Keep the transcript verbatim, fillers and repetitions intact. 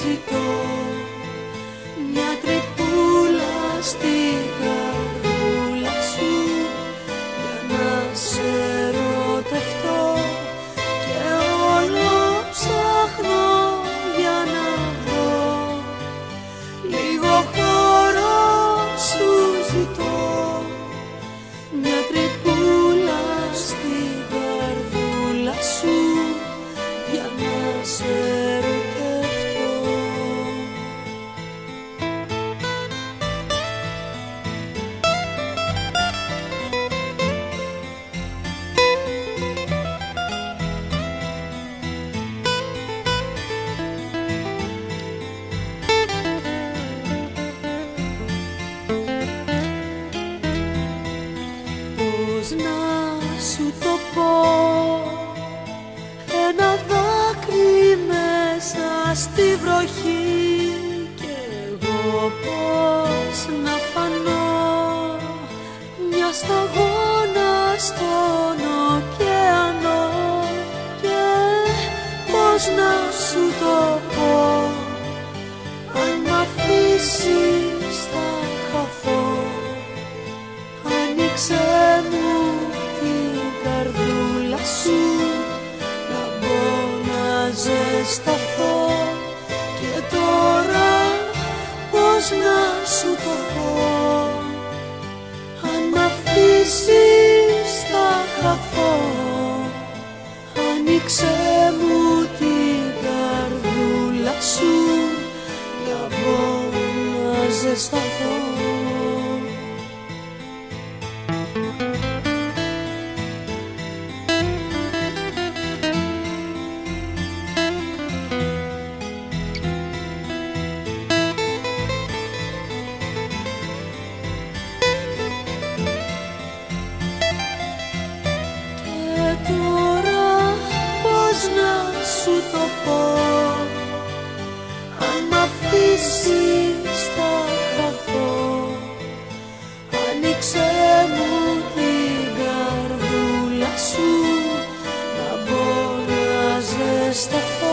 ζητώ, μια τρυπούλα στην καρδούλα σου, για να σε ερωτευτώ και όλο ψάχνω για να βρω λίγο χώρο σου ζητώ, μια τρυπούλα στην καρδούλα σου, για να σε ερωτευτώ. Πώς να σου το πω, ένα δάκρυ μέσα στη βροχή, κι εγώ πώς να φανώ μια σταγόνα στον ωκεανό, και πώς να σου το πω, αν μ' αφήσεις θα χαθώ. Άνοιξε μου την καρδούλα σου, να μπω να ζεσταθώ, και τώρα πώς να σου το πω, αν μ' αφήσεις θα χαθώ. Άνοιξε μου την καρδούλα σου, να μπω να ζεσταθώ. Τώρα πώς να σου το πω, αν μ' αφήσεις θα χαθώ. Άνοιξε μου την καρδούλα σου, να μπω να ζεσταθώ.